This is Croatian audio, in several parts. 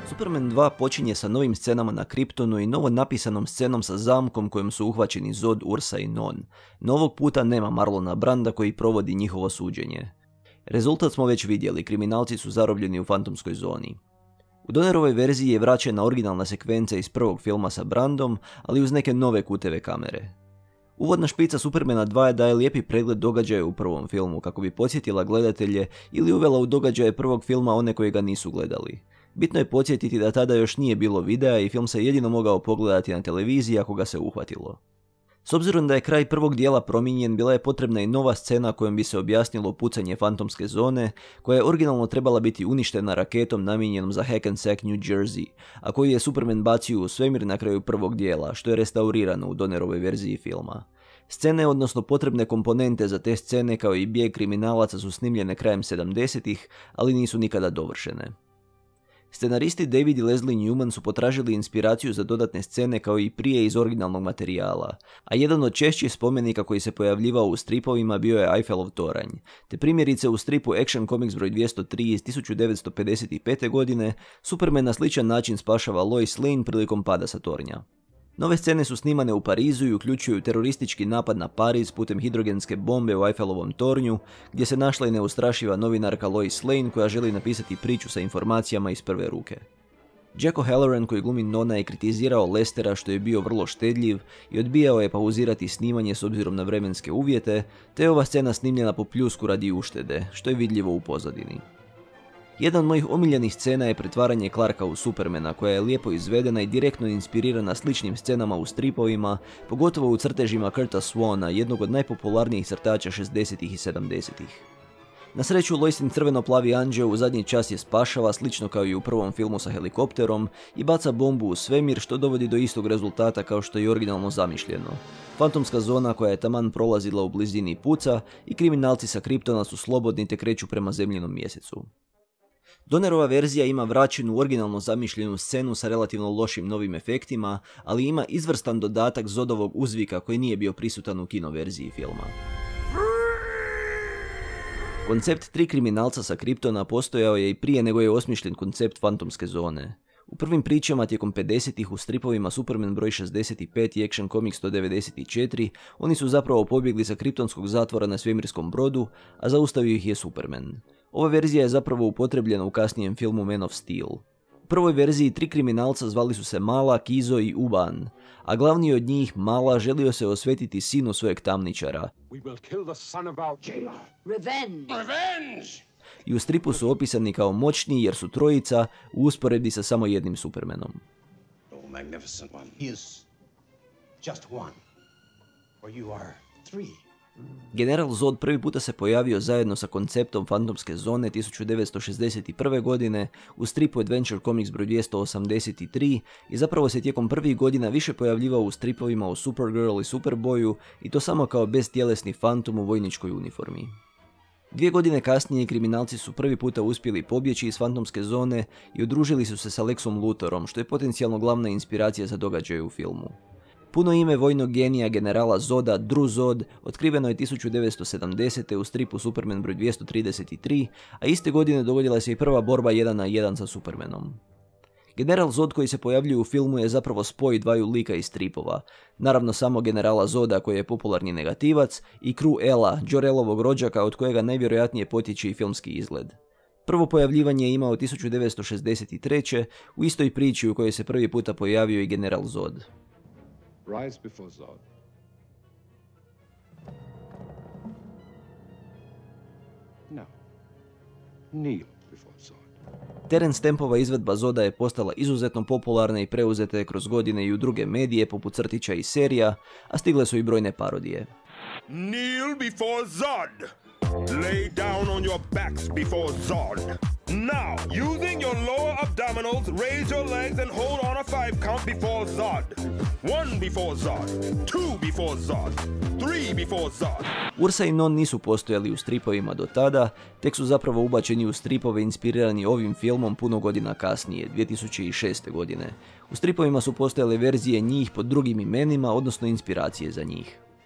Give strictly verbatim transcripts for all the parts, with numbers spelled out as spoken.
Superman dva počinje sa novim scenama na Kryptonu i novo napisanom scenom sa zamkom kojom su uhvaćeni Zod, Ursa i Non. No ovog puta nema Marlona Branda koji provodi njihovo suđenje. Rezultat smo već vidjeli, kriminalci su zarobljeni u fantomskoj zoni. U Donnerovoj verziji je vraćena originalna sekvenca iz prvog filma sa Brandom, ali uz neke nove kuteve kamere. Uvodna špica Supermana dva daje lijepi pregled događaja u prvom filmu kako bi podsjetila gledatelje ili uvela u događaje prvog filma one koji ga nisu gledali. Bitno je podsjetiti da tada još nije bilo videa i film se jedino mogao pogledati na televiziji ako ga se uhvatilo. S obzirom da je kraj prvog dijela promijenjen, bila je potrebna i nova scena kojom bi se objasnilo pucanje fantomske zone, koja je originalno trebala biti uništena raketom namijenjenom za Hackensack, New Jersey, a koju je Superman bacio u svemir na kraju prvog dijela, što je restaurirano u Donnerovoj verziji filma. Scene, odnosno potrebne komponente za te scene kao i bijeg kriminalaca su snimljene krajem sedamdesetih, ali nisu nikada dovršene. Scenaristi David i Leslie Newman su potražili inspiraciju za dodatne scene kao i prije iz originalnog materijala, a jedan od češćih spomenika koji se pojavljivao u stripovima bio je Eiffelov toranj, te primjerice u stripu Action Comics broj dvjesto tri iz tisuću devetsto pedeset pete. godine Superman na sličan način spašava Lois Lane prilikom pada sa tornja. Nove scene su snimane u Parizu i uključuju teroristički napad na Pariz putem hidrogenske bombe u Eiffelovom tornju, gdje se našla i neustrašiva novinarka Lois Lane koja želi napisati priču sa informacijama iz prve ruke. Jack O'Halloran koji glumi Nona je kritizirao Lestera što je bio vrlo štedljiv i odbijao je pauzirati snimanje s obzirom na vremenske uvjete, te je ova scena snimljena po pljusku radi uštede, što je vidljivo u pozadini. Jedna od mojih omiljenih scena je pretvaranje Clarka u Supermana, koja je lijepo izvedena i direktno inspirirana sličnim scenama u stripovima, pogotovo u crtežima Kurta Swana, jednog od najpopularnijih crtača šezdesetih i sedamdesetih. Na sreću, Loisin crveno-plavi anđeo u zadnji čas je spašava, slično kao i u prvom filmu sa helikopterom, i baca bombu u svemir, što dovodi do istog rezultata kao što je originalno zamišljeno. Fantomska zona koja je taman prolazila u blizini puca i kriminalci sa Kryptona su slobodni te kreću prema zemljinom mjesecu. Donnerova verzija ima vraćenu originalno zamišljenu scenu sa relativno lošim novim efektima, ali ima izvrstan dodatak Zodovog uzvika koji nije bio prisutan u kino verziji filma. Koncept tri kriminalca sa Kryptona postojao je i prije nego je osmišljen koncept fantomske zone. U prvim pričama tijekom pedesetih u stripovima Superman broj šezdeset pet i Action Comics sto devedeset četiri oni su zapravo pobjegli sa kriptonskog zatvora na svemirskom brodu, a zaustavio ih je Superman. Ova verzija je zapravo upotrebljena u kasnijem filmu Man of Steel. U prvoj verziji tri kriminalca zvali su se Mala, Kizo i Uban, a glavni od njih, Mala, želio se osvetiti sinu svojeg tamničara. I u stripu su opisani kao moćni jer su trojica u usporedbi sa samo jednim Supermanom. General Zod prvi puta se pojavio zajedno sa konceptom fantomske zone tisuću devetsto šezdeset prve. godine u stripu Adventure Comics broj dvjesto osamdeset tri i zapravo se tijekom prvih godina više pojavljivao u stripovima o Supergirl i Superboyu i to samo kao beztjelesni fantom u vojničkoj uniformi. Dvije godine kasnije kriminalci su prvi puta uspjeli pobjeći iz fantomske zone i udružili su se sa Lexom Lutherom, što je potencijalno glavna inspiracija za događaje u filmu. Puno ime vojnog genija generala Zoda, Dru Zod, otkriveno je tisuću devetsto sedamdesete. u stripu Superman broj dvjesto trideset tri, a iste godine dogodila se i prva borba jedan na jedan sa Supermanom. General Zod koji se pojavljuje u filmu je zapravo spoj dvaju lika iz stripova, naravno samo generala Zoda koji je popularni negativac i Kru-Ela, Jor-Elovog rođaka od kojega najvjerojatnije potječe i filmski izgled. Prvo pojavljivanje je imao tisuću devetsto šezdeset treće. u istoj priči u kojoj se prvi puta pojavio i general Zod. Rise before Zod. No. Kneel before Zod. Terence Stampova izvedba Zoda je postala izuzetno popularna i preuzeta je kroz godine i u druge medije poput crtića i serija, a stigle su i brojne parodije. Kneel before Zod. Lay down on your backs before Zod. Now, using your lower abdominals, raise your legs and hold on a five count before Zod. One before Zod. Two before Zod. Three before Zod. Ursa i Non nisu postojali u stripovima do tada, tek su zapravo ubačeni u stripove inspirirani ovim filmom puno godina kasnije, dvije tisuće šeste. godine. U stripovima su postojale verzije njih pod drugim imenima, odnosno inspiracije za njih.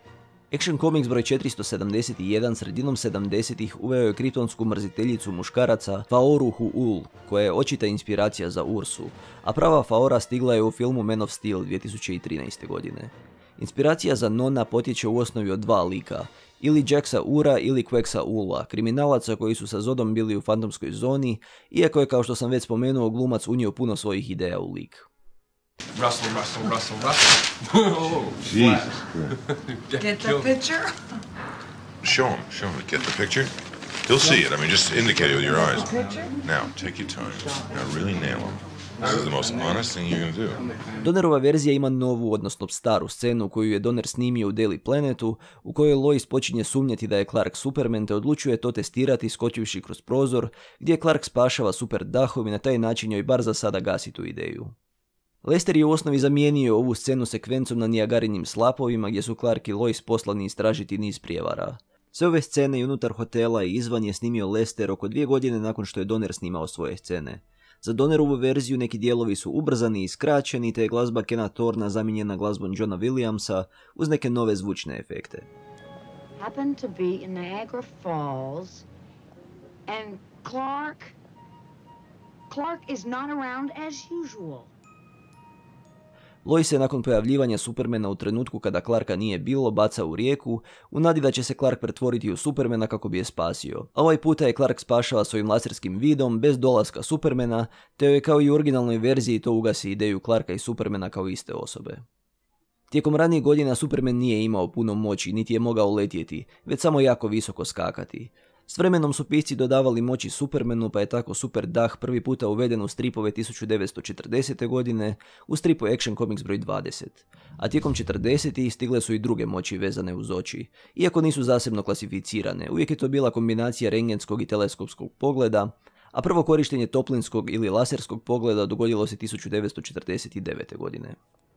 Action Comics broj četiristo sedamdeset jedan sredinom sedamdesetih uveo je kriptonsku mrziteljicu muškaraca Faoru Hu'ul, koja je očita inspiracija za Ursu, a prava Faora stigla je u filmu Man of Steel dvije tisuće trinaeste. godine. Inspiracija za Nona potječe u osnovi od dva lika, ili Jacksa Ura ili Quexa Ula, kriminalaca koji su sa Zodom bili u fantomskoj zoni, iako je, kao što sam već spomenuo, glumac unio puno svojih ideja u lik. Russell, Russell, Russell, Russell. Oh, Jesus. Get the picture? Show him, show him. Get the picture. He'll see it. I mean, just indicate it with your eyes. Picture? Now, take your time. Now, really nail him. This is the most honest thing you're gonna do. Donnerova verzija ima novu, odnosno staru scenu koju je Donner snimio u Daily Planetu, u kojoj Lois počinje sumnjati da je Clark Superman te odlučuje to testirati skočivši kroz prozor, gdje Clark spašava super dahom i na taj način joj bar za sada gasi tu ideju. Lester je u osnovi zamijenio ovu scenu sekvencom na Niagarinim slapovima gdje su Clark i Lois poslani istražiti niz prijevara. Sve ove scene i unutar hotela i izvan je snimio Lester oko dvije godine nakon što je Donner snimao svoje scene. Za Donnerovu verziju neki dijelovi su ubrzani i skraćeni, te je glazba Kena Thorna zamijenjena glazbom Johna Williamsa uz neke nove zvučne efekte. Happened to be in Niagara Falls, and Clark, Clark is not around as usual. Lois se nakon pojavljivanja Supermana u trenutku kada Clarka nije bilo baca u rijeku, u nadi da će se Clark pretvoriti u Supermana kako bi je spasio. A ovaj puta je Clark spašava svojim laserskim vidom bez dolaska Supermana, te joj kao i u originalnoj verziji to ugasi ideju Clarka i Supermana kao iste osobe. Tijekom ranijih godina Superman nije imao puno moći, niti je mogao letjeti, već samo jako visoko skakati. S vremenom su pisci dodavali moći Supermanu, pa je tako super dah prvi puta uveden u stripove tisuću devetsto četrdesete. godine u stripu Action Comics broj dvadeset. A tijekom četrdesetih stigle su i druge moći vezane uz oči. Iako nisu zasebno klasificirane, uvijek je to bila kombinacija rentgenskog i teleskopskog pogleda, a prvo korištenje toplinskog ili laserskog pogleda dogodilo se tisuću devetsto četrdeset devete. godine.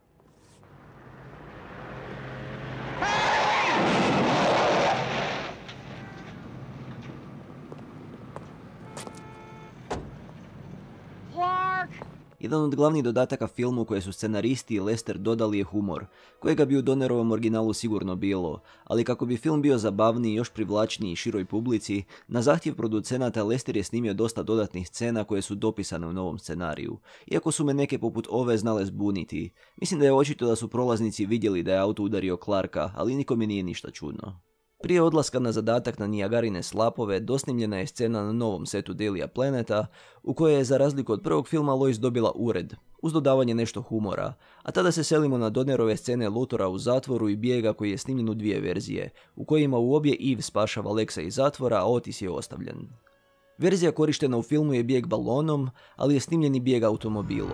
Jedan od glavnih dodataka filmu koje su scenaristi i Lester dodali je humor, kojega bi u Donnerovom originalu sigurno bilo, ali kako bi film bio zabavniji i još privlačniji široj publici, na zahtjev producenata Lester je snimio dosta dodatnih scena koje su dopisane u novom scenariju, iako su me neke poput ove znale zbuniti. Mislim da je očito da su prolaznici vidjeli da je auto udario Clarka, ali nikome nije ništa čudno. Prije odlaska na zadatak na Niagarine slapove dosnimljena je scena na novom setu Dailya Planeta, u kojoj je za razliku od prvog filma Lois dobila ured, uz dodavanje nešto humora, a tada se selimo na Donnerove scene Luthora u zatvoru i bijega koji je snimljen u dvije verzije, u kojima u obje Eve spašava Lexa iz zatvora, a Otis je ostavljen. Verzija korištena u filmu je bijeg balonom, ali je snimljeni bijeg automobilom.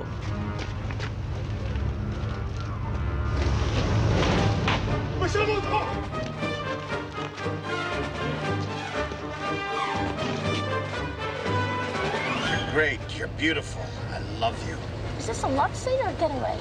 Great, you're beautiful. I love you. Is this a love scene or a getaway?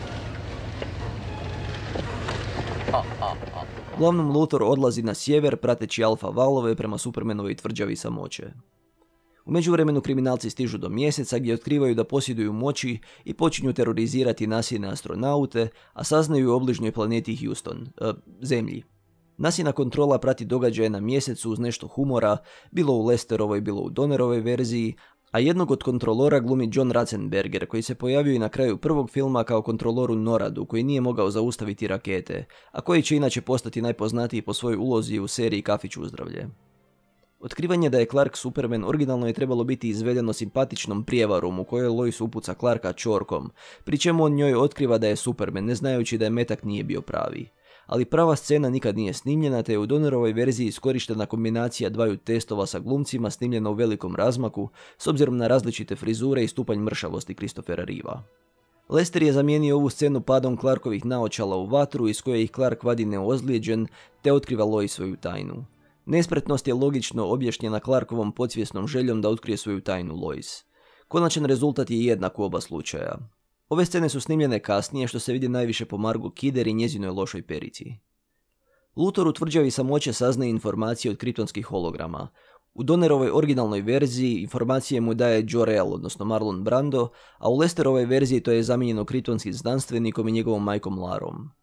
Uglavnom Luthor odlazi na sjever prateći alfa valove prema Supermanovoj tvrđavi samoće. U međuvremenu kriminalci stižu do mjeseca gdje otkrivaju da posjeduju moći i počinju terorizirati nasilne astronaute, a saznaju u obližnjoj planeti Houston, e, Zemlji. Nasilna kontrola prati događaje na mjesecu uz nešto humora, bilo u Lesterovoj, bilo u Donnerovoj verziji, a jednog od kontrolora glumi John Ratzenberger, koji se pojavio i na kraju prvog filma kao kontrolor u Noradu, koji nije mogao zaustaviti rakete, a koji će inače postati najpoznatiji po svojoj ulozi u seriji Kafić uzdravlje. Otkrivanje da je Clark Superman originalno je trebalo biti izvedeno simpatičnom prijevarom u kojoj Lois upuca Clarka čorkom, pri čemu on njoj otkriva da je Superman, ne znajući da je metak nije bio pravi. Ali prava scena nikad nije snimljena, te je u Donnerovoj verziji iskorištena kombinacija dvaju testova sa glumcima snimljena u velikom razmaku, s obzirom na različite frizure i stupanj mršavosti Christophera Reeva. Lester je zamijenio ovu scenu padom Clarkovih naočala u vatru iz koje ih Clark vadi neozlijeđen, te otkriva Lois svoju tajnu. Nespretnost je logično objašnjena Clarkovom podsvjesnom željom da otkrije svoju tajnu Lois. Konačan rezultat je jednak u oba slučaja. Ove scene su snimljene kasnije, što se vidi najviše po Margot Kidder i njezinoj lošoj perici. Luthor u tvrđavi samoće saznaje informacije od kriptonskih holograma. U Donnerovoj originalnoj verziji informacije mu daje Jor-El, odnosno Marlon Brando, a u Lesterovoj verziji to je zamijenjeno kriptonskim znanstvenikom i njegovom majkom Larom.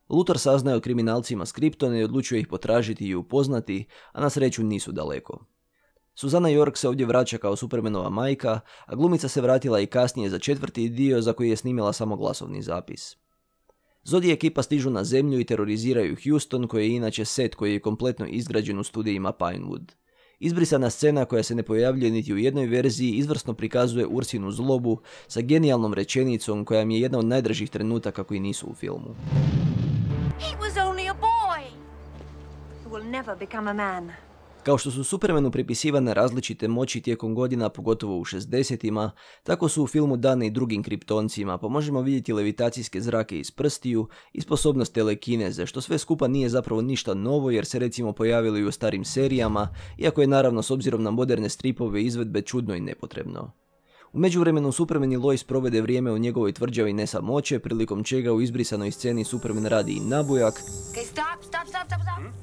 Luthor saznaje o kriminalcima s Kryptona i odlučuje ih potražiti i upoznati, a na sreću nisu daleko. Susana York se ovdje vraća kao Supermanova majka, a glumica se vratila i kasnije za četvrti dio za koji je snimila samo glasovni zapis. Zod i ekipa stižu na zemlju i teroriziraju Houston, koji je inače set koji je kompletno izgrađen u studijima Pinewood. Izbrisana scena koja se ne pojavljuje niti u jednoj verziji izvrsno prikazuje Ursinu zlobu sa genijalnom rečenicom koja mi je jedna od najdražih trenutaka koji nisu u filmu. He was only a boy who will never become a man. Kao što su Supermanu pripisivane različite moći tijekom godina, pogotovo u šezdesetima, tako su u filmu dane i drugim kriptoncima, pa možemo vidjeti levitacijske zrake iz prstiju i sposobnost telekineze, što sve skupa nije zapravo ništa novo jer se recimo pojavili i u starim serijama, iako je naravno s obzirom na moderne stripove izvedbe čudno i nepotrebno. U međuvremenu Superman i Lois provede vrijeme u njegovoj tvrđavi Nesa Moće, prilikom čega u izbrisanoj sceni Superman radi i nabujak. Okay, stop, stop, stop, stop, stop. Hmm?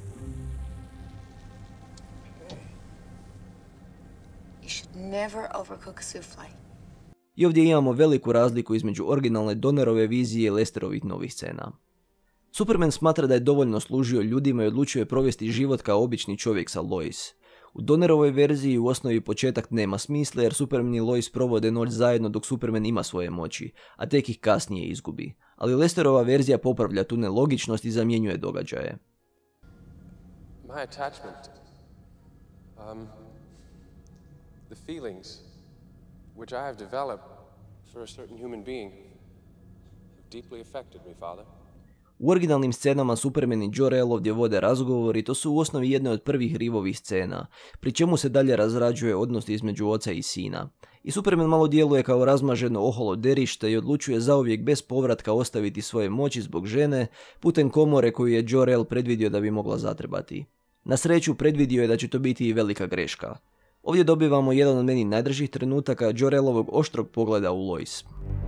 You should never overcook souffle. I ovdje imamo veliku razliku između originalne Donnerove vizije i Lesterovih novih scena. Superman smatra da je dovoljno služio ljudima i odlučuje provesti život kao obični čovjek sa Lois. U Donnerovoj verziji u osnovi početak nema smisla jer Superman i Lois provode noć zajedno dok Superman ima svoje moći, a tek ih kasnije izgubi. Ali Lesterova verzija popravlja tu nelogičnost i zamjenjuje događaje. My attachment, um, the feelings which I have developed for a certain human being have deeply affected me, Father. U originalnim scenama Superman i Jor-El ovdje vode razgovor i to su u osnovi jedne od prvih Reevovih scena, pri čemu se dalje razrađuje odnos između oca i sina. I Superman malo djeluje kao razmaženo oholo derište i odlučuje zauvijek bez povratka ostaviti svoje moći zbog žene putem komore koju je Jor-El predvidio da bi mogla zatrebati. Na sreću predvidio je da će to biti i velika greška. Ovdje dobivamo jedan od meni najdražih trenutaka Jor-Elovog oštrog pogleda u Lois.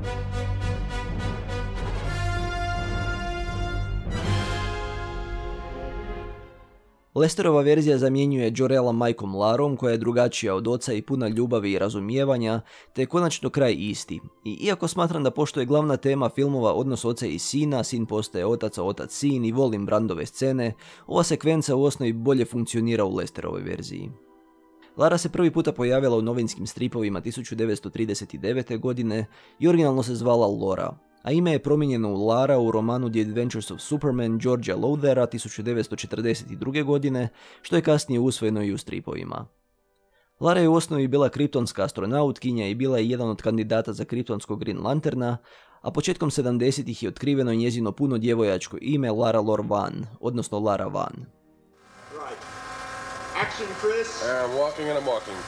Lesterova verzija zamjenjuje Jor-Ela majkom Larom koja je drugačija od oca i puna ljubavi i razumijevanja, te je konačno kraj isti. I iako smatram da pošto je glavna tema filmova odnos oca i sina, sin postaje otac, a otac sin i volim Brandove scene, ova sekvenca u osnovi bolje funkcionira u Lesterovoj verziji. Lara se prvi puta pojavila u novinskim stripovima tisuću devetsto trideset devete. godine i originalno se zvala Laura, a ime je promijenjeno u Lara u romanu The Adventures of Superman Georgea Lauthera tisuću devetsto četrdeset druge. godine, što je kasnije usvojeno i u stripovima. Lara je u osnovi bila kriptonska astronautkinja i bila je jedan od kandidata za kriptonskog Green Lanterna, a početkom sedamdesetih je otkriveno njezino puno djevojačko ime Lara Lor Van, odnosno Lara Van. Action, Chris. I'm walking and I'm walking.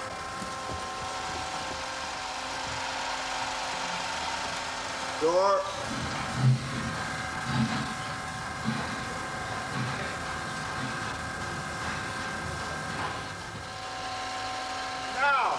Door. Now.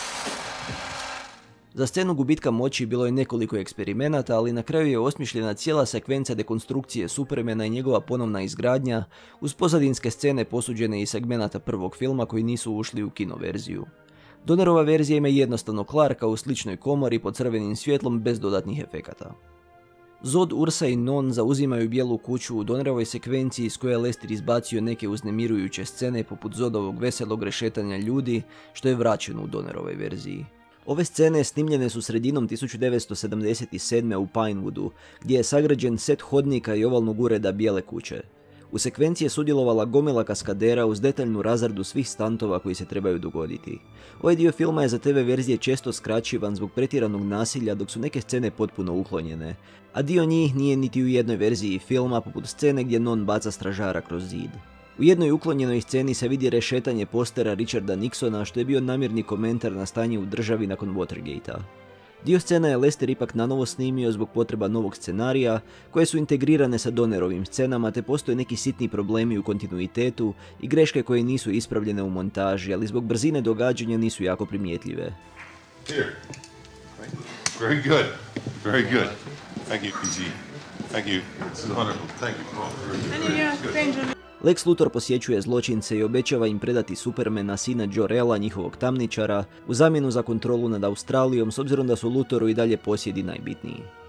Za scenu gubitka moći bilo je nekoliko eksperimenata, ali na kraju je osmišljena cijela sekvenca dekonstrukcije Supermana i njegova ponovna izgradnja uz pozadinske scene posuđene iz segmenata prvog filma koji nisu ušli u kinoverziju. Donnerova verzija ima jednostavno Clarka u sličnoj komori pod crvenim svjetlom bez dodatnih efekata. Zod, Ursa i Non zauzimaju bijelu kuću u Donnerovoj sekvenciji s koje je Lester izbacio neke uznemirujuće scene poput Zodovog veselog rešetanja ljudi, što je vraćeno u Donnerovoj verziji. Ove scene snimljene su sredinom tisuću devetsto sedamdeset sedme. u Pinewoodu, gdje je sagrađen set hodnika i ovalnog ureda bijele kuće. U sekvenciji je sudjelovala gomila kaskadera uz detaljnu razradu svih stantova koji se trebaju dogoditi. Ovaj dio filma je za te ve verzije često skraćivan zbog pretjeranog nasilja, dok su neke scene potpuno uklonjene, a dio njih nije niti u jednoj verziji filma, poput scene gdje Non baca stražara kroz zid. U jednoj uklonjenoj sceni se vidi rešetanje postera Richarda Nixona, što je bio namjerni komentar na stanje u državi nakon Watergate-a. Dio scena je Lester ipak nanovo snimio zbog potreba novog scenarija, koje su integrirane sa Donnerovim scenama, te postoje neki sitni problemi u kontinuitetu i greške koje nisu ispravljene u montaži, ali zbog brzine događanja nisu jako primjetljive. Here. Very good. Very good. Thank you, P G. Thank you. This is wonderful. Thank you, Paul. Lex Luthor posjećuje zločince i obećava im predati Supermana, sina Jor-Ela, njihovog tamničara, u zamjenu za kontrolu nad Australijom, s obzirom da su Luthoru i dalje posjedi najbitniji.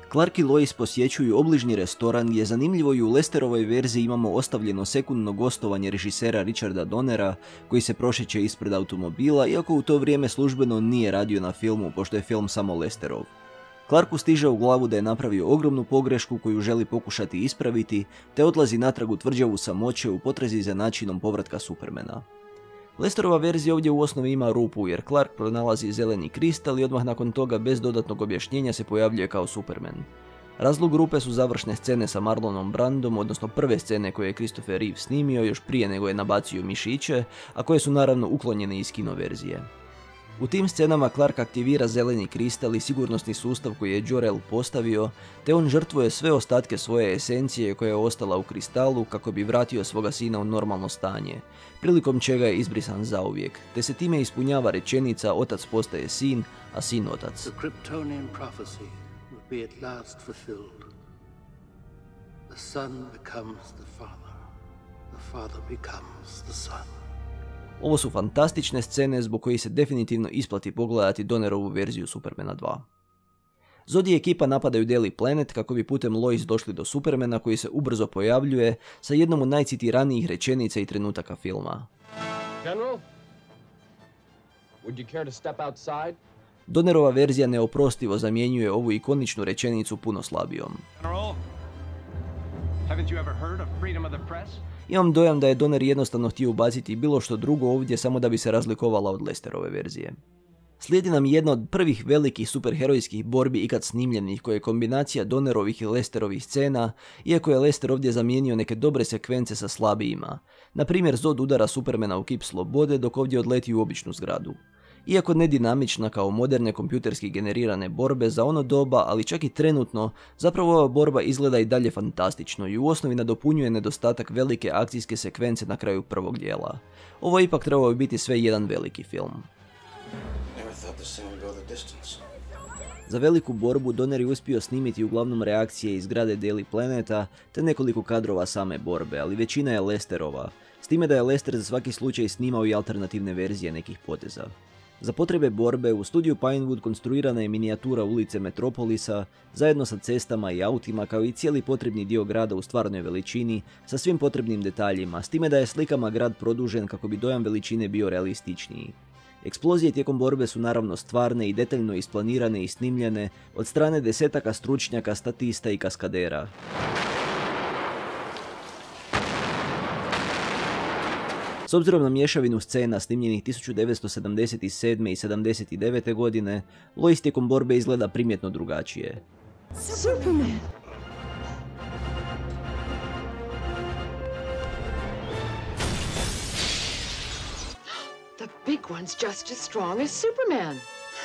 Clark i Lois posjećuju obližnji restoran gdje zanimljivo i u Lesterovoj verziji imamo ostavljeno sekundno gostovanje režisera Richarda Donnera koji se prošeće ispred automobila, iako u to vrijeme službeno nije radio na filmu pošto je film samo Lesterov. Clarku stiže u glavu da je napravio ogromnu pogrešku koju želi pokušati ispraviti, te odlazi natrag u tvrđavu samoće u potrazi za načinom povratka Supermana. Lesterova verzija ovdje u osnovi ima rupu jer Clark pronalazi zeleni kristal i odmah nakon toga bez dodatnog objašnjenja se pojavljuje kao Superman. Razlog rupe su završne scene sa Marlonom Brandom, odnosno prve scene koje je Christopher Reeve snimio još prije nego je nabacio mišiće, a koje su naravno uklonjene iz kino verzije. U tim scenama Clark aktivira zeleni kristal i sigurnosni sustav koji je Jor-El postavio, te on žrtvuje sve ostatke svoje esencije koja je ostala u kristalu kako bi vratio svoga sina u normalno stanje, prilikom čega je izbrisan zauvijek, te se time ispunjava rečenica otac postaje sin, a sin otac. The Kryptonian prophecy would be at last fulfilled. The son becomes the father. The father becomes the son. Ovo su fantastične scene zbog kojih se definitivno isplati pogledati Donnerovu verziju Supermana dva. Zod i ekipa napadaju Daily Planet kako bi putem Lois došli do Supermana koji se ubrzo pojavljuje sa jednom od najcitiranijih rečenica i trenutaka filma. General? Would you care to step outside? Donnerova verzija neoprostivo zamjenjuje ovu ikoničnu rečenicu puno slabijom. General? Haven't you ever heard of freedom of the press? Imam dojam da je Donner jednostavno htio ubaciti bilo što drugo ovdje samo da bi se razlikovala od Lesterove verzije. Slijedi nam jedna od prvih velikih superherojskih borbi ikad snimljenih koja je kombinacija Donnerovih i Lesterovih scena, iako je Lester ovdje zamijenio neke dobre sekvence sa slabijima. Na primjer, Zod udara Supermana u kip slobode dok ovdje odleti u običnu zgradu. Iako ne dinamična kao moderne kompjuterski generirane borbe za ono doba, ali čak i trenutno, zapravo ova borba izgleda i dalje fantastično i u osnovi nadopunjuje nedostatak velike akcijske sekvence na kraju prvog dijela. Ovo je ipak trebao biti sve jedan veliki film. Za veliku borbu Donner je uspio snimiti uglavnom reakcije iz zgrade Daily Planeta te nekoliko kadrova same borbe, ali većina je Lesterova, s time da je Lester za svaki slučaj snimao i alternativne verzije nekih poteza. Za potrebe borbe u studiju Pinewood konstruirana je minijatura ulice Metropolisa, zajedno sa cestama i autima kao i cijeli potrebni dio grada u stvarnoj veličini sa svim potrebnim detaljima, s time da je slikama grad produžen kako bi dojam veličine bio realističniji. Eksplozije tijekom borbe su naravno stvarne i detaljno isplanirane i snimljene od strane desetaka stručnjaka, statista i kaskadera. S obzirom na mješavinu scena snimljenih tisuću devetsto sedamdeset sedme. i sedamdeset devete. godine, Lois tijekom borbe izgleda primjetno drugačije. Superman! The big one's just as strong as Superman!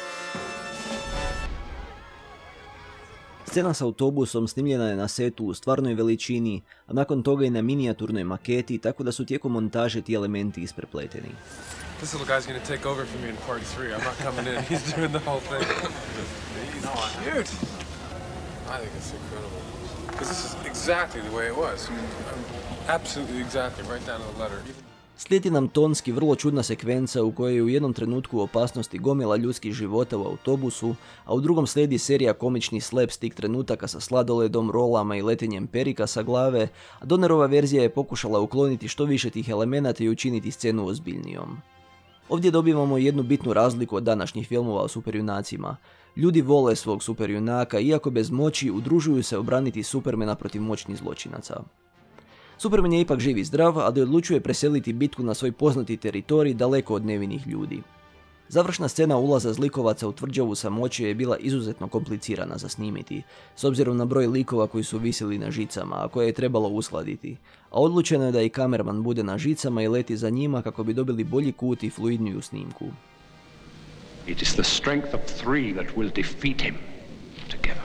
Scena s autobusom snimljena je na setu u stvarnoj veličini, a nakon toga i na minijaturnoj maketi, tako da su tijekom montaže ti elementi isprepleteni. This little guy's gonna take over for me in part three. I'm not coming in. He's doing the whole thing. Dude! I think it's incredible. Because this is exactly the way it was. Absolutely exactly, right down to the letter. Slijedi nam tonski vrlo čudna sekvenca u kojoj je u jednom trenutku u opasnosti gomila ljudskih života u autobusu, a u drugom slijedi serija komičnih slapstick trenutaka sa sladoledom, rolama i letenjem perika sa glave, a Donnerova verzija je pokušala ukloniti što više tih elemenata i učiniti scenu ozbiljnijom. Ovdje dobivamo jednu bitnu razliku od današnjih filmova o superjunacima. Ljudi vole svog superjunaka, iako bez moći udružuju se obraniti Supermana protiv moćnih zločinaca. Superman je ipak živ i zdrav, ali odlučuje preseliti bitku na svoj poznati teritorij daleko od nevinih ljudi. Završna scena ulaza zlikovaca u tvrđavu samoće je bila izuzetno komplicirana za snimiti, s obzirom na broj likova koji su visili na žicama, a koje je trebalo uskladiti, a odlučeno je da i kamerman bude na žicama i leti za njima kako bi dobili bolji kut i fluidniju snimku. It is the strength of three that will defeat him together.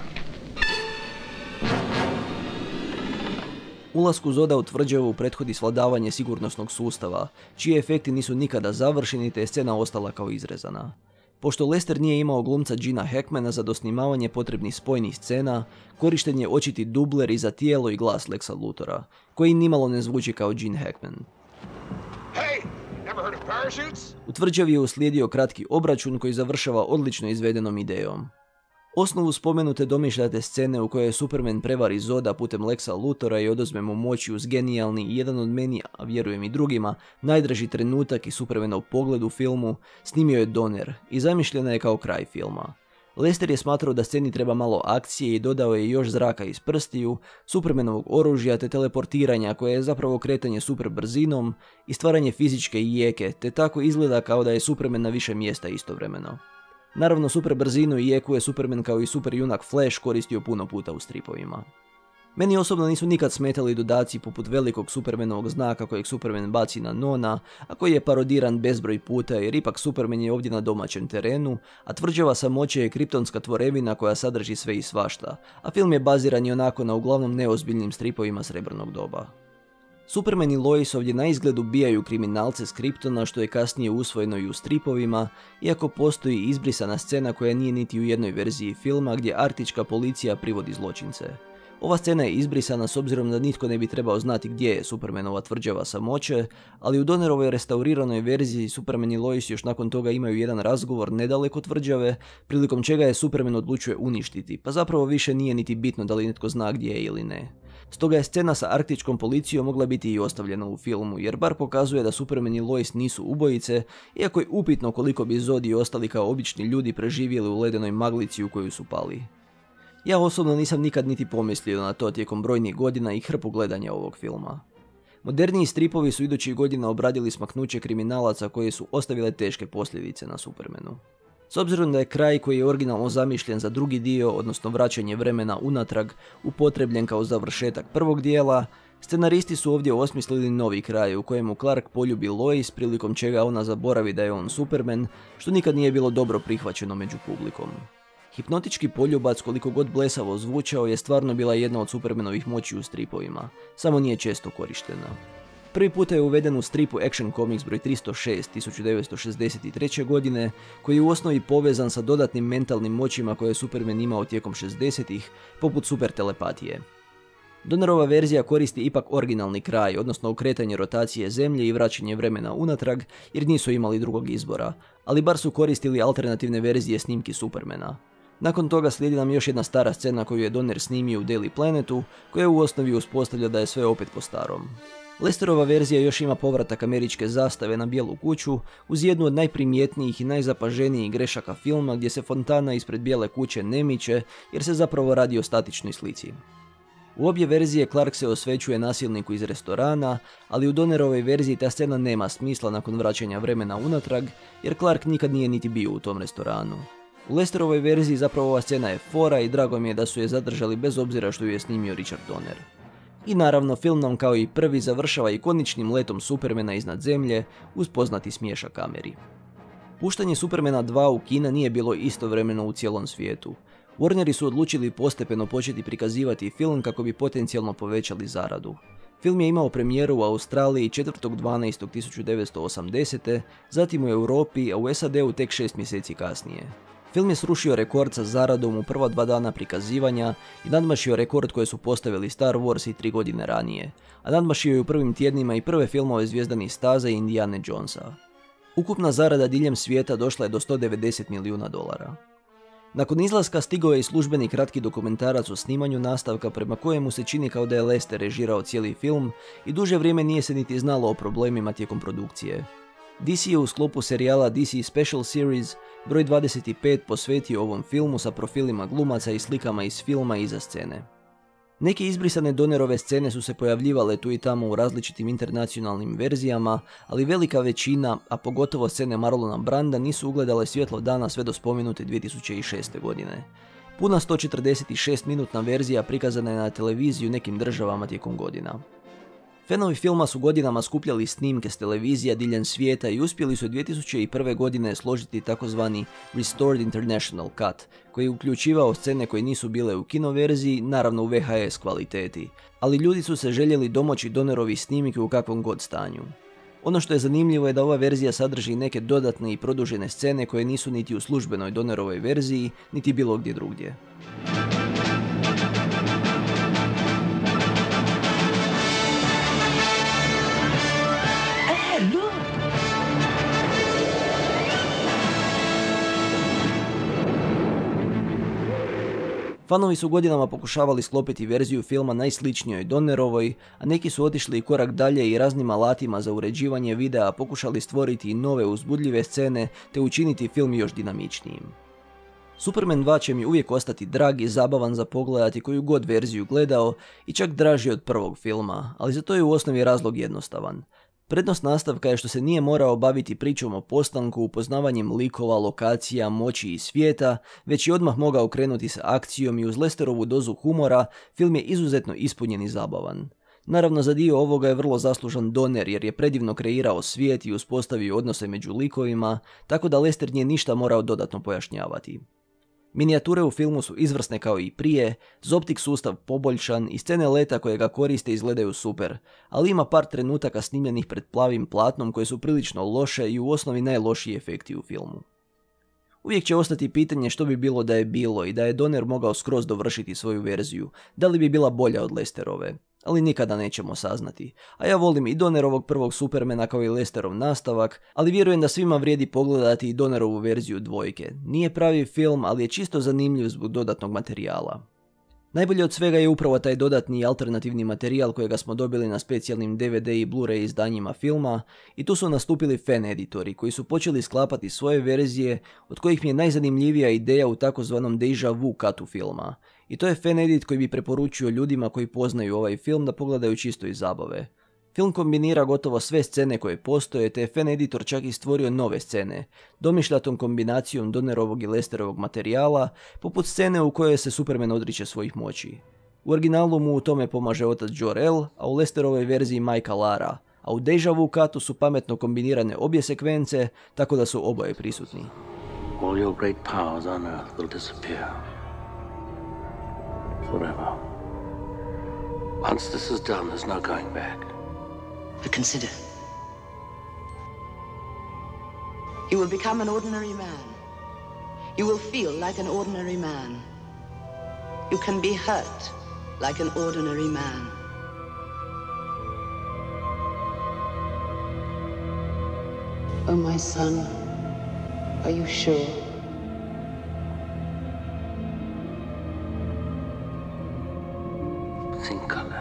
Ulasku Zoda u tvrđavu prethodi svladavanje sigurnosnog sustava, čiji efekti nisu nikada završeni te je scena ostala kao izrezana. Pošto Lester nije imao glumca Gina Hackmana za dosnimavanje potrebnih spojnih scena, korišten je očiti dubler i za tijelo i glas Lexa Luthora, koji nimalo ne zvuči kao Gene Hackman. Hey, never heard of parachutes? U tvrđavi je uslijedio kratki obračun koji završava odlično izvedenom idejom. Osnovu spomenute domišljate scene u kojoj Superman prevari Zoda putem Lexa Luthora i oduzme mu moći uz genijalni i jedan od meni, a vjerujem i drugima, najdraži trenutak i Supermanov pogled u filmu, snimio je Donner i zamišljena je kao kraj filma. Lester je smatrao da sceni treba malo akcije i dodao je još zraka iz prstiju, Supermanovog oružja te teleportiranja koje je zapravo kretanje super brzinom i stvaranje fizičke jeke, te tako izgleda kao da je Superman na više mjesta istovremeno. Naravno, super brzinu i jeku je Superman kao i super junak Flash koristio puno puta u stripovima. Meni osobno nisu nikad smetali dodaci poput velikog Supermanovog znaka kojeg Superman baci na Nona, a koji je parodiran bezbroj puta jer ipak Superman je ovdje na domaćem terenu, a tvrđava samoće je kriptonska tvorevina koja sadrži sve i svašta, a film je baziran i onako na uglavnom neozbiljnim stripovima srebrnog doba. Superman i Lois ovdje na izgled ubijaju kriminalce s Kryptona, što je kasnije usvojeno i u stripovima, iako postoji izbrisana scena koja nije niti u jednoj verziji filma gdje arktička policija privodi zločince. Ova scena je izbrisana s obzirom da nitko ne bi trebao znati gdje je Supermanova tvrđava samoće, ali u Donnerovoj restauriranoj verziji Superman i Lois još nakon toga imaju jedan razgovor nedaleko tvrđave, prilikom čega je Superman odlučuje uništiti, pa zapravo više nije niti bitno da li netko zna gdje je ili ne. Stoga je scena sa arktičkom policijom mogla biti i ostavljena u filmu, jer bar pokazuje da Superman i Lois nisu ubojice, iako je upitno koliko bi Zod i ostali kao obični ljudi preživjeli u ledenoj maglici u koju su pali. Ja osobno nisam nikad niti pomislio na to tijekom brojnih godina i hrpu gledanja ovog filma. Moderniji stripovi su idućih godina obradili smaknuće kriminalaca koje su ostavile teške posljedice na Supermanu. S obzirom da je kraj koji je originalno zamišljen za drugi dio, odnosno vraćanje vremena unatrag, upotrebljen kao završetak prvog dijela, scenaristi su ovdje osmislili novi kraj u kojemu Clark poljubi Lois, prilikom čega ona zaboravi da je on Superman, što nikad nije bilo dobro prihvaćeno među publikom. Hipnotički poljubac, koliko god blesavo zvučao, je stvarno bila jedna od Supermanovih moći u stripovima, samo nije često korištena. Prvi puta je uveden u stripu Action Comics broj tristo šest tisuću devetsto šezdeset treće. godine, koji je u osnovi povezan sa dodatnim mentalnim moćima koje je Superman imao tijekom šezdesetih, poput super telepatije. Donnerova verzija koristi ipak originalni kraj, odnosno okretanje rotacije zemlje i vraćanje vremena unatrag, jer nisu imali drugog izbora, ali bar su koristili alternativne verzije snimki Supermana. Nakon toga slijedi nam još jedna stara scena koju je Donner snimio u Daily Planetu, koja u osnovi uspostavlja da je sve opet po starom. Lesterova verzija još ima povratak američke zastave na bijelu kuću uz jednu od najprimjetnijih i najzapaženijih grešaka filma gdje se fontana ispred bijele kuće ne miče jer se zapravo radi o statičnoj slici. U obje verzije Clark se osvećuje nasilniku iz restorana, ali u Donnerovoj verziji ta scena nema smisla nakon vraćanja vremena unatrag jer Clark nikad nije niti bio u tom restoranu. U Lesterovoj verziji zapravo ova scena je fora i drago mi je da su je zadržali bez obzira što ju je snimio Richard Donner. I naravno, film nam kao i prvi završava ikoničnim letom Supermana iznad zemlje uz poznati smiješak kameri. Puštanje Supermana dva u kina nije bilo istovremeno u cijelom svijetu. Warneri su odlučili postepeno početi prikazivati film kako bi potencijalno povećali zaradu. Film je imao premijeru u Australiji četvrtog dvanaestog tisuću devetsto osamdesete. zatim u Europi, a u S A D-u tek šest mjeseci kasnije. Film je srušio rekord sa zaradom u prva dva dana prikazivanja i nadmašio rekord koje su postavili Star Wars i tri godine ranije, a nadmašio je u prvim tjednima i prve filmove Zvjezdanih staza i Indiane Jonesa. Ukupna zarada diljem svijeta došla je do sto devedeset milijuna dolara. Nakon izlaska stigao je i službeni kratki dokumentarac o snimanju nastavka prema kojemu se čini kao da je Lester režirao cijeli film i duže vrijeme nije se niti znalo o problemima tijekom produkcije. D C je u sklopu serijala D C Special Series broj dvadeset pet posvetio ovom filmu sa profilima glumaca i slikama iz filma iza scene. Neke izbrisane Donnerove scene su se pojavljivale tu i tamo u različitim internacionalnim verzijama, ali velika većina, a pogotovo scene Marlona Branda, nisu ugledale svjetlo dana sve do spomenute dvije tisuće šeste. godine. Puna sto četrdeset šest minutna verzija prikazana je na televiziji u nekim državama tijekom godina. Fanovi filma su godinama skupljali snimke s televizija diljem svijeta i uspjeli su dvije tisuće prve. godine složiti takozvani Restored International Cut, koji je uključivao scene koje nisu bile u kinoverziji, naravno u V H S kvaliteti, ali ljudi su se željeli domoći Donnerovih snimki u kakvom god stanju. Ono što je zanimljivo je da ova verzija sadrži neke dodatne i produžene scene koje nisu niti u službenoj Donnerovoj verziji, niti bilo gdje drugdje. Fanovi su godinama pokušavali sklopiti verziju filma najsličnijoj Donnerovoj, a neki su otišli i korak dalje i raznim alatima za uređivanje videa pokušali stvoriti nove uzbudljive scene te učiniti film još dinamičnijim. Superman dva će mi uvijek ostati drag i zabavan za pogledati koju god verziju gledao i čak draži od prvog filma, ali za to je u osnovi razlog jednostavan. Prednost nastavka je što se nije morao baviti pričom o postanku, upoznavanjem likova, lokacija, moći i svijeta, već i odmah mogao krenuti sa akcijom i uz Lesterovu dozu humora film je izuzetno ispunjen i zabavan. Naravno, za dio ovoga je vrlo zaslužan Donner jer je predivno kreirao svijet i uspostavio odnose među likovima, tako da Lester nije ništa morao dodatno pojašnjavati. Minijature u filmu su izvrsne kao i prije, Zoptik sustav poboljšan i scene leta koje ga koriste izgledaju super, ali ima par trenutaka snimljenih pred plavim platnom koje su prilično loše i u osnovi najlošiji efekti u filmu. Uvijek će ostati pitanje što bi bilo da je bilo i da je Donner mogao skroz dovršiti svoju verziju, da li bi bila bolja od Lesterove, ali nikada nećemo saznati. A ja volim i Donnerovog prvog Supermana kao i Lesterov nastavak, ali vjerujem da svima vrijedi pogledati i Donnerovu verziju dvojke. Nije pravi film, ali je čisto zanimljiv zbog dodatnog materijala. Najbolje od svega je upravo taj dodatni alternativni materijal kojega smo dobili na specijalnim D V D i Blu-ray izdanjima filma i tu su nastupili fan editori koji su počeli sklapati svoje verzije, od kojih mi je najzanimljivija ideja u takozvanom deja vu cutu filma. I to je fan edit koji bi preporučio ljudima koji poznaju ovaj film da pogledaju čisto iz zabave. Film kombinira gotovo sve scene koje postoje, te je fan editor čak i stvorio nove scene, domišljatom kombinacijom Donnerovog i Lesterovog materijala, poput scene u kojoj se Superman odriče svojih moći. U originalu mu u tome pomaže otac Jor-El, a u Lesterovoj verziji majka Lara, a u deja vu cutu su pametno kombinirane obje sekvence, tako da su oboje prisutni. All your great powers on Earth will disappear. Forever. Once this is done, there's no going back. But consider. You will become an ordinary man. You will feel like an ordinary man. You can be hurt like an ordinary man. Oh, my son, are you sure? Think, Colin.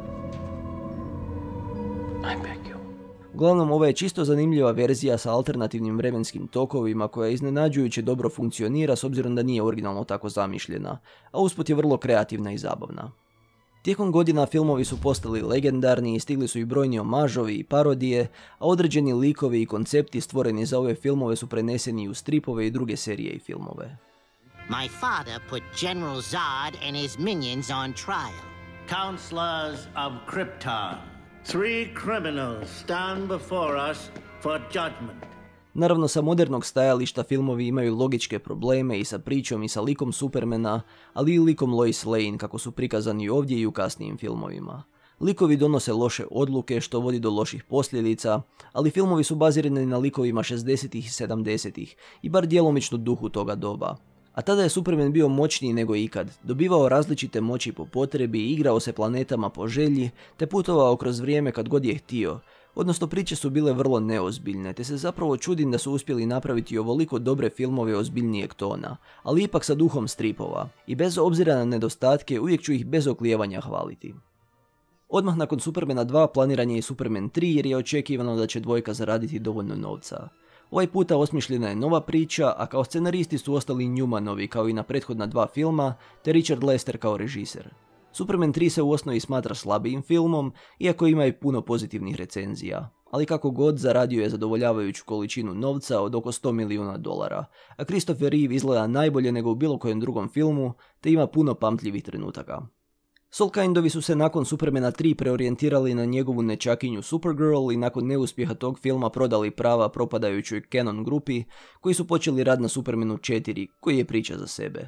I beg you. Uglavnom, ova je čisto zanimljiva verzija sa alternativnim vremenskim tokovima koja iznenađujuće dobro funkcionira s obzirom da nije originalno tako zamišljena, a usput je vrlo kreativna i zabavna. Tijekom godina filmovi su postali legendarni i stigli su i brojni omažovi i parodije, a određeni likovi i koncepti stvoreni za ove filmove su preneseni u stripove i druge serije i filmove. My father put General Zod and his minions on trial. Counselors of Krypton. Three criminals stand before us for judgment. Naravno, sa modernog stajališta filmovi imaju logičke probleme i sa pričom i sa likom Supermana, ali i likom Lois Lane kako su prikazani ovdje i u kasnijim filmovima. Likovi donose loše odluke što vodi do loših posljedica, ali filmovi su bazirani na likovima šezdesetih i sedamdesetih i bar djelomično duhu toga doba. A tada je Superman bio moćniji nego ikad, dobivao različite moći po potrebi i igrao se planetama po želji, te putovao kroz vrijeme kad god je htio. Odnosno, priče su bile vrlo neozbiljne, te se zapravo čudim da su uspjeli napraviti ovoliko dobre filmove ozbiljnijeg tona, ali ipak sa duhom stripova, i bez obzira na nedostatke uvijek ću ih bez oklijevanja hvaliti. Odmah nakon Supermana dva planiran je i Superman tri jer je očekivano da će dvojka zaraditi dovoljno novca. Ovaj puta osmišljena je nova priča, a kao scenaristi su ostali Newmanovi kao i na prethodna dva filma, te Richard Lester kao režiser. Superman tri se u osnovi smatra slabijim filmom, iako ima i puno pozitivnih recenzija, ali kako god zaradio je zadovoljavajuću količinu novca od oko sto milijuna dolara, a Christopher Reeve izgleda najbolje nego u bilo kojem drugom filmu, te ima puno pamtljivih trenutaka. Solkindovi su se nakon Supermana tri preorijentirali na njegovu nečakinju Supergirl i nakon neuspjeha tog filma prodali prava propadajućoj Canon grupi, koji su počeli rad na Supermanu četiri, koji je priča za sebe.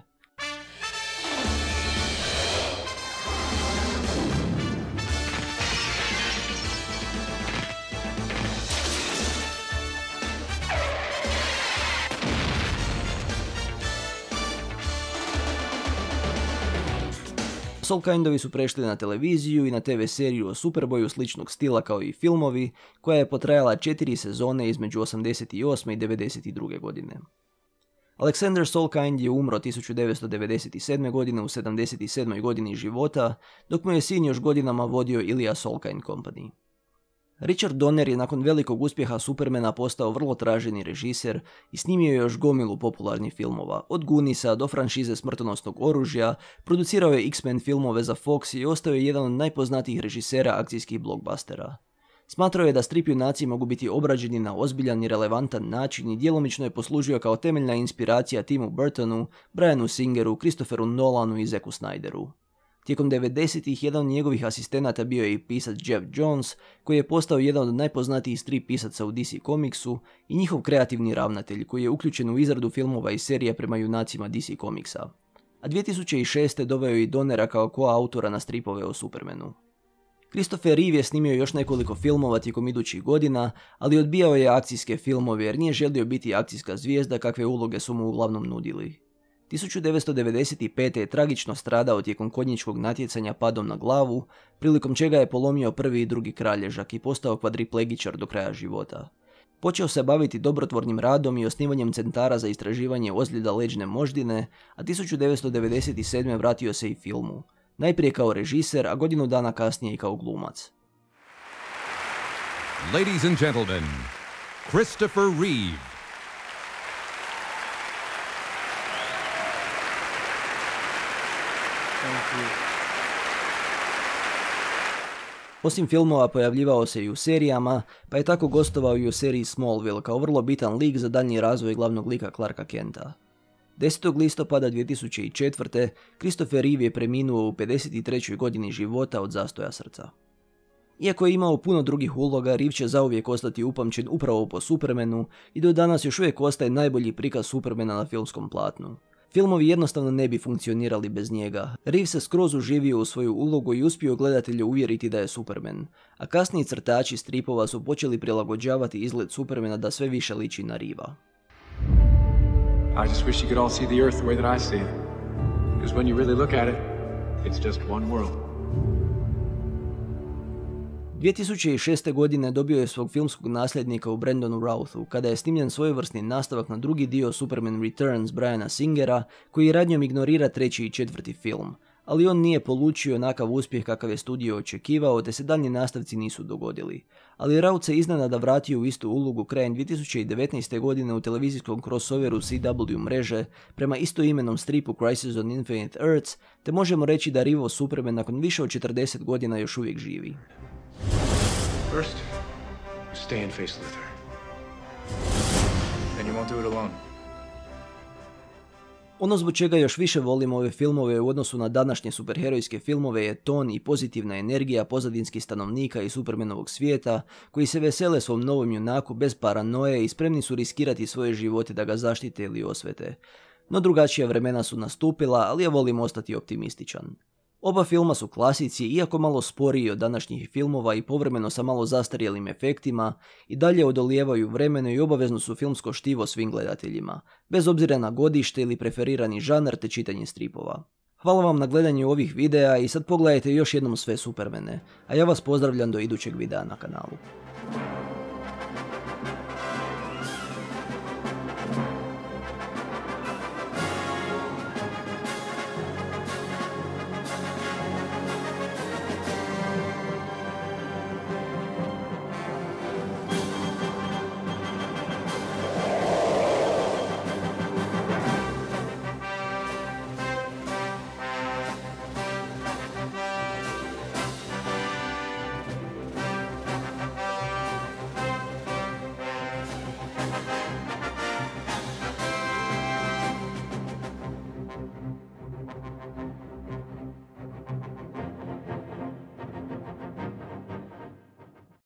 Solkindovi su prešli na televiziju i na te ve seriju o Superboyu sličnog stila kao i filmovi, koja je potrajala četiri sezone između osamdeset osme i devedeset druge godine. Alexander Salkind je umro tisuću devetsto devedeset sedme. godine u sedamdeset sedmoj godini života, dok mu je sin još godinama vodio Ilya Salkind Company. Richard Donner je nakon velikog uspjeha Supermana postao vrlo traženi režiser i snimio je još gomilu popularnih filmova, od Gooniesa do franšize Smrtonosnog oružja, producirao je X-Men filmove za Fox i ostao je jedan od najpoznatijih režisera akcijskih blockbustera. Smatrao je da strip junaci mogu biti obrađeni na ozbiljan i relevantan način i djelomično je poslužio kao temeljna inspiracija Timu Burtonu, Brianu Singeru, Christopheru Nolanu i Zacku Snyderu. Tijekom devedesetih jedan od njegovih asistenata bio je i pisac Jeff Jones, koji je postao jedan od najpoznatijih strip pisaca u D C Comicsu i njihov kreativni ravnatelj, koji je uključen u izradu filmova i serija prema junacima D C Comicsa. A dvije tisuće šeste. doveo je i Donnera kao koautora na stripove o Supermanu. Christopher Reeve je snimio još nekoliko filmova tijekom idućih godina, ali odbijao je akcijske filmove jer nije želio biti akcijska zvijezda kakve uloge su mu uglavnom nudili. tisuću devetsto devedeset pete. je tragično stradao tijekom konjičkog natjecanja padom na glavu, prilikom čega je polomio prvi i drugi kralježak i postao kvadriplegičar do kraja života. Počeo se baviti dobrotvornim radom i osnivanjem centara za istraživanje ozljeda leđne moždine, a tisuću devetsto devedeset sedme. vratio se i filmu. Najprije kao režiser, a godinu dana kasnije i kao glumac. Ladies and gentlemen, Christopher Reeve. Osim filmova pojavljivao se i u serijama, pa je tako gostovao i u seriji Smallville kao vrlo bitan lik za daljnji razvoj glavnog lika Clarka Kenta. desetog listopada dvije tisuće četvrte. Christopher Reeve je preminuo u pedeset trećoj godini života od zastoja srca. Iako je imao puno drugih uloga, Reeve će zauvijek ostati upamćen upravo po Supermanu i do danas još uvijek ostaje najbolji prikaz Supermana na filmskom platnu. Filmovi jednostavno ne bi funkcionirali bez njega. Reeve se skroz uživio u svoju ulogu i uspio gledatelje uvjeriti da je Superman, a kasniji crtači stripova su počeli prilagođavati izgled Supermana da sve više liči na Reeva. I just wish you could all see the Earth the way that I see it. Because when you really look at it, it's just one world. dvije tisuće šeste. godine dobio je svog filmskog nasljednika u Brandonu Routhu, kada je snimljen svojevrsni nastavak na drugi dio Superman Returns Briana Singera, koji radnjom ignorira treći i četvrti film, ali on nije polučio onakav uspjeh kakav je studio očekivao, te se daljnji nastavci nisu dogodili. Ali Routh se iznenada vratio u istu ulogu krajem dvije tisuće devetnaeste. godine u televizijskom crossoveru C W mreže prema istoimenom stripu Crisis on Infinite Earths, te možemo reći da Reeveov Superman nakon više od četrdeset godina još uvijek živi. First, you stay and face Luthor. Then you won't do it alone. Ono zbog čega još više volim ove filmove u odnosu na današnje superherojske filmove je ton i pozitivna energija pozadinskih stanovnika i Supermanovog svijeta, koji se vesele svom novom junaku bez paranoje i spremni su riskirati svoje živote da ga zaštite ili osvete. No drugačija vremena su nastupila, ali ja volim ostati optimističan. Oba filma su klasici, iako malo sporiji od današnjih filmova i povremeno sa malo zastarjelim efektima, i dalje odolijevaju vremenu i obavezno su filmsko štivo svim gledateljima, bez obzira na godište ili preferirani žanr te čitanje stripova. Hvala vam na gledanju ovih videa i sad pogledajte još jednom sve Supermane, a ja vas pozdravljam do idućeg videa na kanalu.